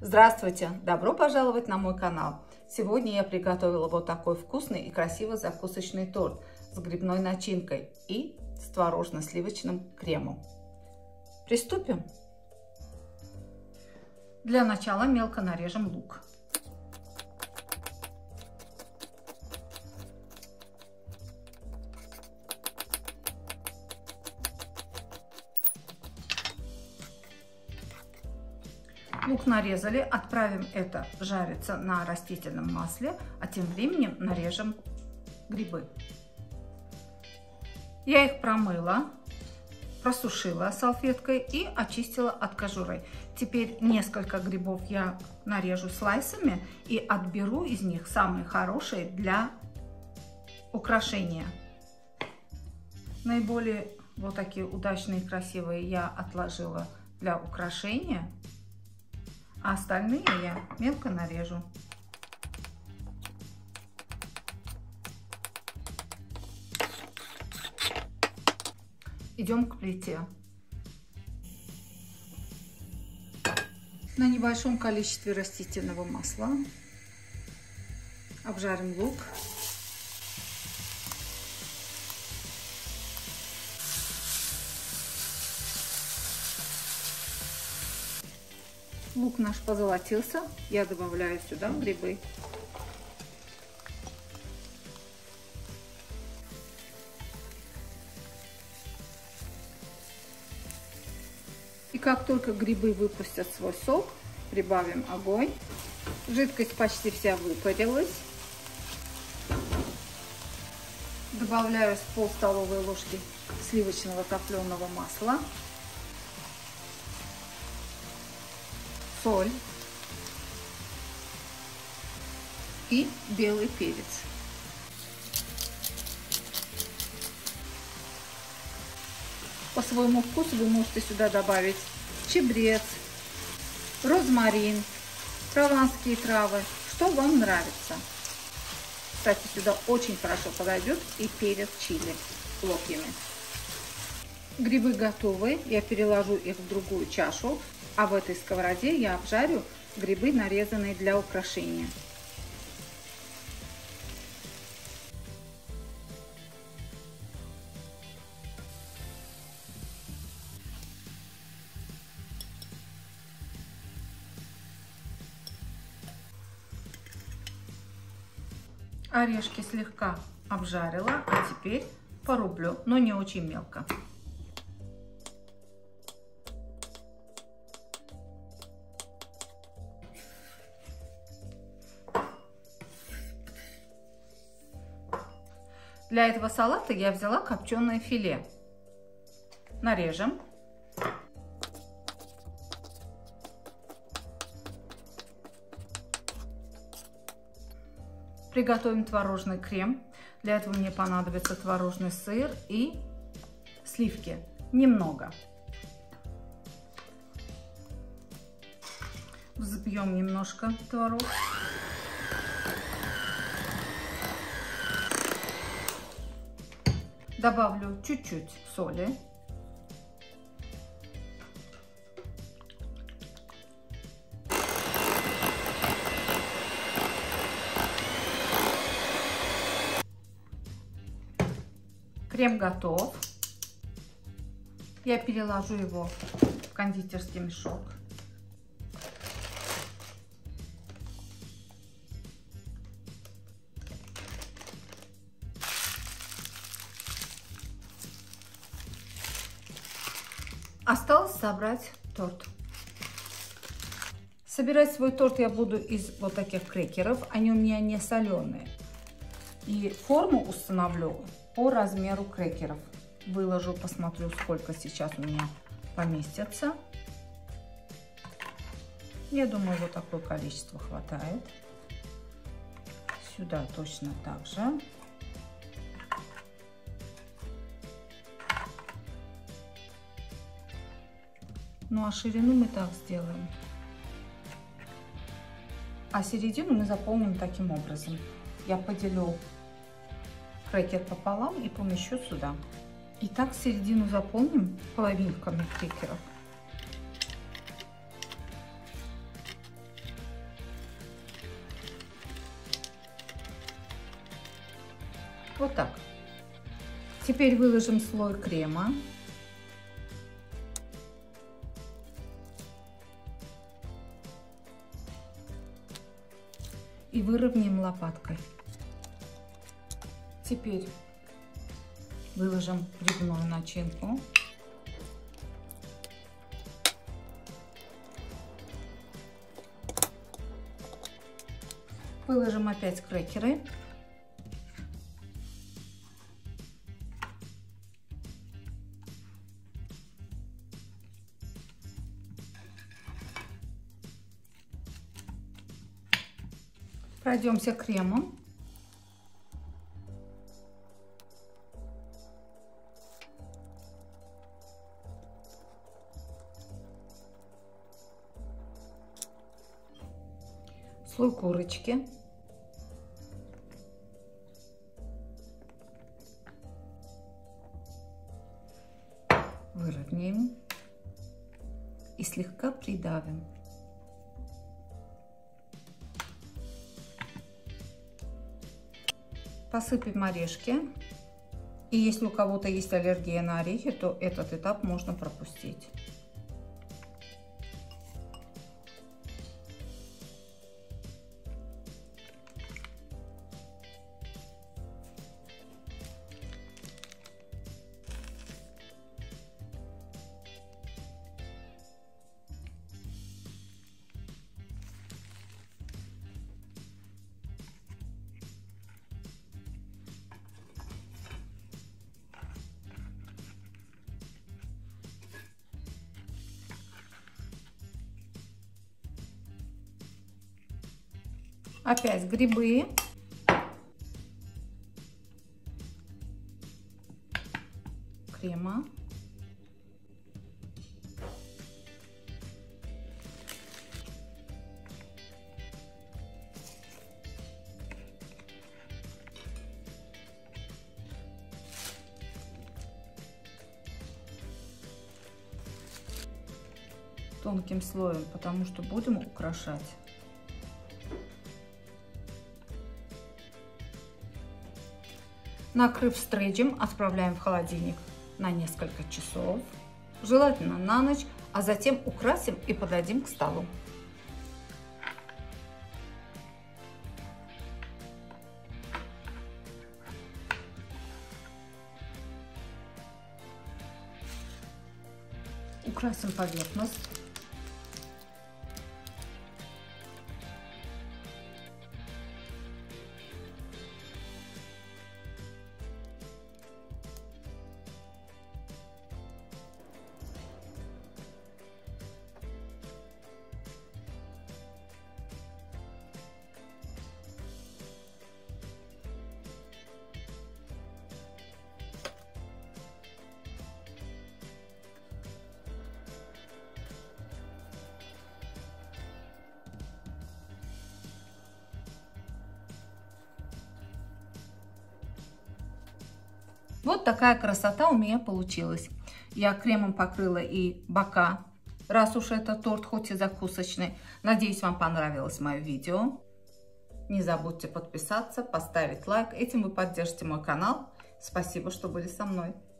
Здравствуйте! Добро пожаловать на мой канал! Сегодня я приготовила вот такой вкусный и красивый закусочный торт с грибной начинкой и с творожно-сливочным кремом. Приступим! Для начала мелко нарежем лук. Лук нарезали, отправим это жариться на растительном масле, а тем временем нарежем грибы. Я их промыла, просушила салфеткой и очистила от кожуры. Теперь несколько грибов я нарежу слайсами и отберу из них самые хорошие для украшения. Наиболее вот такие удачные и красивые я отложила для украшения. А остальные я мелко нарежу. Идем к плите. На небольшом количестве растительного масла обжарим лук. Лук наш позолотился, я добавляю сюда грибы. И как только грибы выпустят свой сок, прибавим огонь. Жидкость почти вся выпарилась. Добавляю пол столовой ложки сливочного топленого масла. Соль и белый перец. По своему вкусу вы можете сюда добавить чабрец, розмарин, прованские травы, что вам нравится. Кстати, сюда очень хорошо подойдет и перец чили хлопьями. Грибы готовы, я переложу их в другую чашу. А в этой сковороде я обжарю грибы, нарезанные для украшения. Орешки слегка обжарила, а теперь порублю, но не очень мелко. Для этого салата я взяла копченое филе. Нарежем. Приготовим творожный крем. Для этого мне понадобится творожный сыр и сливки. Немного. Взбьем немножко творог. Добавлю чуть-чуть соли. Крем готов. Я переложу его в кондитерский мешок. Осталось собрать торт. Собирать свой торт я буду из вот таких крекеров. Они у меня не соленые. И форму установлю по размеру крекеров. Выложу, посмотрю, сколько сейчас у меня поместится. Я думаю, вот такое количество хватает. Сюда точно так же. Ну а ширину мы так сделаем. А середину мы заполним таким образом. Я поделю крекер пополам и помещу сюда. Итак, середину заполним половинками крекеров. Вот так. Теперь выложим слой крема. И выровняем лопаткой. Теперь выложим грибную начинку. Выложим опять крекеры. Пройдемся кремом. Слой курочки. Выровняем и слегка придавим. Посыпем орешки. И если у кого-то есть аллергия на орехи, то этот этап можно пропустить. Опять грибы. Крема. Тонким слоем, потому что будем украшать. Накрыв стрейчем, отправляем в холодильник на несколько часов, желательно на ночь, а затем украсим и подадим к столу. Украсим поверхность. Вот такая красота у меня получилась. Я кремом покрыла и бока, раз уж это торт хоть и закусочный. Надеюсь, вам понравилось мое видео. Не забудьте подписаться, поставить лайк. Этим вы поддержите мой канал. Спасибо, что были со мной.